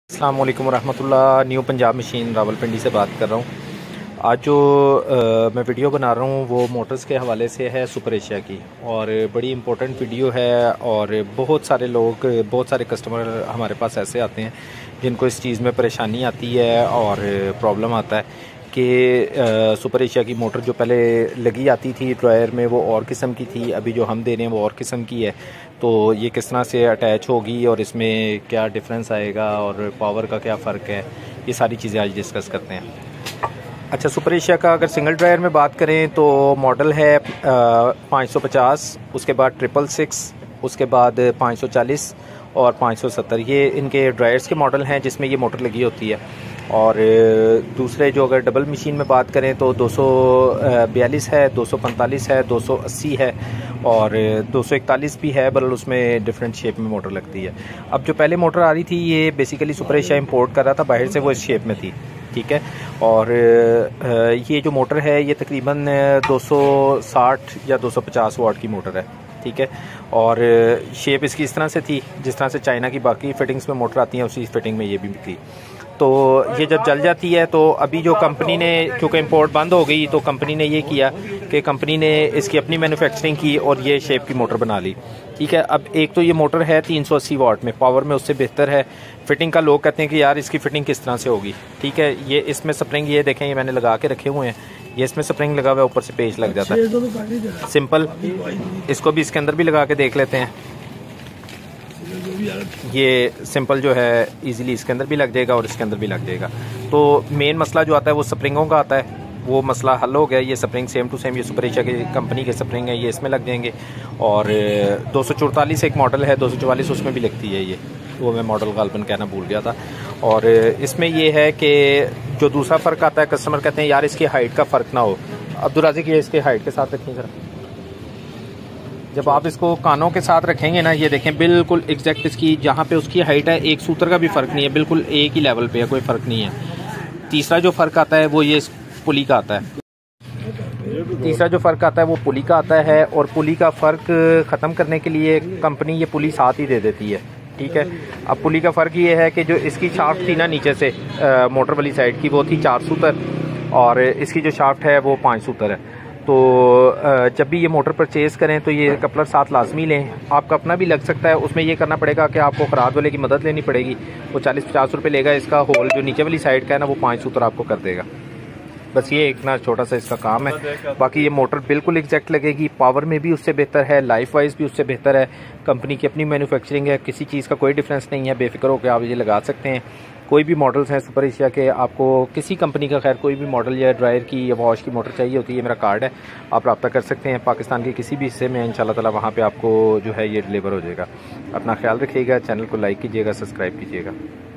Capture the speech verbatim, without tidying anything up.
अस्सलाम वालेकुम रहमतुल्लाह। न्यू पंजाब मशीन रावलपिंडी से बात कर रहा हूँ। आज जो आ, मैं वीडियो बना रहा हूँ वो मोटर्स के हवाले से है सुपर एशिया की, और बड़ी इम्पोर्टेंट वीडियो है। और बहुत सारे लोग, बहुत सारे कस्टमर हमारे पास ऐसे आते हैं जिनको इस चीज़ में परेशानी आती है और प्रॉब्लम आता है कि सुपर एशिया की मोटर जो पहले लगी आती थी ड्रायर में वो और किस्म की थी, अभी जो हम दे रहे हैं वो और किस्म की है। तो ये किस तरह से अटैच होगी और इसमें क्या डिफरेंस आएगा और पावर का क्या फ़र्क है, ये सारी चीज़ें आज डिस्कस करते हैं। अच्छा, सुपर एशिया का अगर सिंगल ड्रायर में बात करें तो मॉडल है पाँच सौ पचास, उसके बाद ट्रिपल सिक्स, उसके बाद पाँच सौ चालीस और पाँच सौ सत्तर। ये इनके ड्रायर्स के मॉडल हैं जिसमें ये मोटर लगी होती है। और दूसरे जो अगर डबल मशीन में बात करें तो दो सौ बयालीस है, दो सौ पैंतालीस है, दो सौ अस्सी है और दो सौ इकतालीस भी है, बल्कि उसमें डिफरेंट शेप में मोटर लगती है। अब जो पहले मोटर आ रही थी ये बेसिकली सुपर एशिया इंपोर्ट कर रहा था बाहर से, वो इस शेप में थी, ठीक है। और ये जो मोटर है ये तकरीबन दो सौ साठ या दो सौ पचास वाट की मोटर है, ठीक है। और शेप इसकी इस तरह से थी जिस तरह से चाइना की बाकी फिटिंग्स में मोटर आती हैं उसी फिटिंग में ये भी थी। तो ये जब जल जाती है तो अभी जो कंपनी ने, क्योंकि इंपोर्ट बंद हो गई, तो कंपनी ने ये किया कि कंपनी ने इसकी अपनी मैन्युफैक्चरिंग की और ये शेप की मोटर बना ली, ठीक है। अब एक तो ये मोटर है तीन सौ अस्सी वाट में, पावर में उससे बेहतर है। फिटिंग का लोग कहते हैं कि यार इसकी फिटिंग किस तरह से होगी, ठीक है। ये इसमें स्प्रिंग, ये देखें, ये मैंने लगा के रखे हुए हैं, ये इसमें स्प्रिंग लगा हुआ है, ऊपर से पेच लग जाता है सिंपल। इसको भी इसके अंदर भी लगा के देख लेते हैं। ये सिंपल जो है इजीली इसके अंदर भी लग जाएगा और इसके अंदर भी लग जाएगा। तो मेन मसला जो आता है वो स्प्रिंगों का आता है, वो मसला हल हो गया। ये स्प्रिंग सेम टू सेम, ये सुपर एशिया की कंपनी के स्प्रिंग है, ये इसमें लग जाएंगे। और दो सौ चौतालीस एक मॉडल है, दो सौ चौवालीस उसमें भी लगती है, ये वो मैं मॉडल गालबन कहना भूल गया था। और इसमें ये है कि जो दूसरा फ़र्क आता है, कस्टमर कहते हैं यार इसकी हाइट का फ़र्क ना हो। अब्दुल राज़िक ये इसके हाइट के साथ रखें ज़रा, जब आप इसको कानों के साथ रखेंगे ना, ये देखें बिल्कुल एग्जैक्ट इसकी जहाँ पे उसकी हाइट है एक सूत्र का भी फ़र्क नहीं है, बिल्कुल एक ही लेवल पे है, कोई फ़र्क नहीं है। तीसरा जो फ़र्क आता है वो ये पुली का आता है। तीसरा जो फ़र्क आता है वो पुली का आता है, और पुली का फ़र्क ख़त्म करने के लिए कंपनी ये पुली साथ ही दे देती है, ठीक है। अब पुली का फ़र्क ये है कि जो इसकी शाफ्ट थी ना नीचे से आ, मोटर वाली साइड की, वो थी चार सूत्र और इसकी जो शाफ्ट है वो पाँच सूत्र है। तो जब भी ये मोटर परचेज़ करें तो ये कपलर साथ लाजमी लें। आपका अपना भी लग सकता है, उसमें ये करना पड़ेगा कि आपको खराद वाले की मदद लेनी पड़ेगी। वो चालीस पचास रुपये लेगा, इसका होल जो नीचे वाली साइड का है ना वो पाँच सूत्र आपको कर देगा। बस ये इतना छोटा सा इसका काम है। बाकी ये मोटर बिल्कुल एग्जैक्ट लगेगी, पावर में भी उससे बेहतर है, लाइफ वाइज भी उससे बेहतर है। कंपनी की अपनी मैन्युफैक्चरिंग है, किसी चीज़ का कोई डिफरेंस नहीं है, बेफिक्र होकर आप ये लगा सकते हैं। कोई भी मॉडल्स हैं सुपर एशिया के, आपको किसी कंपनी का खैर कोई भी मॉडल या ड्रायर की या वॉश की मोटर चाहिए होती है, मेरा कार्ड है, आप रब्ता कर सकते हैं। पाकिस्तान के किसी भी हिस्से में इंशाल्लाह ताला वहाँ पे आपको जो है ये डिलीवर हो जाएगा। अपना ख्याल रखिएगा, चैनल को लाइक कीजिएगा, सब्सक्राइब कीजिएगा।